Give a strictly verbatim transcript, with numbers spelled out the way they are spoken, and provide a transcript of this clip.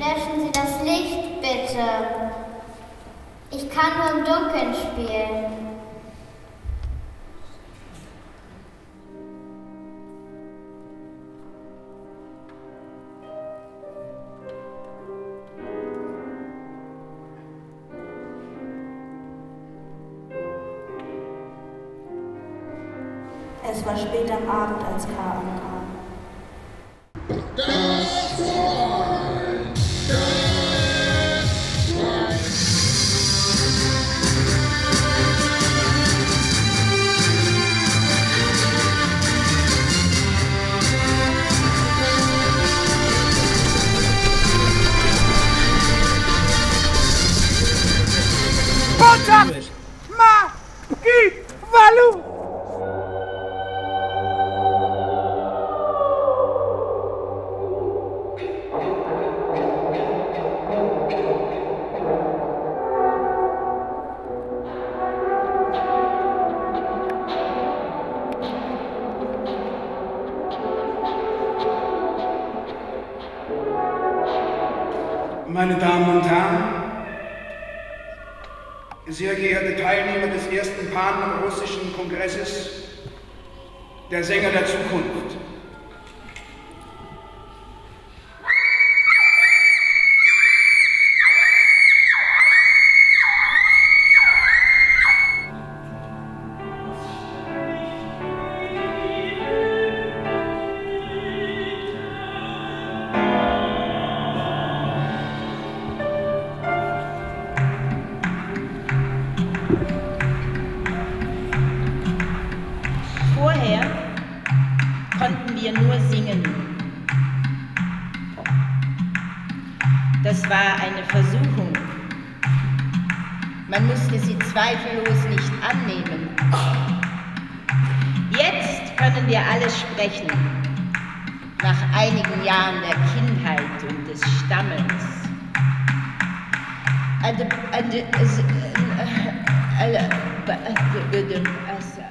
Löschen Sie das Licht, bitte. Ich kann nur im Dunkeln spielen. Es war spät am Abend, als K. ankam. Botschaft! Ma! Ki! Valu! Meine Damen und Herren, sehr geehrte Teilnehmer des ersten Pan-Russischen Kongresses der Sänger der Zukunft. Vorher konnten wir nur singen. Das war eine Versuchung. Man musste sie zweifellos nicht annehmen. Jetzt können wir alles sprechen, nach einigen Jahren der Kindheit und des Stammelns. And, and, and, uh, uh, uh, uh, uh, uh, uh, uh,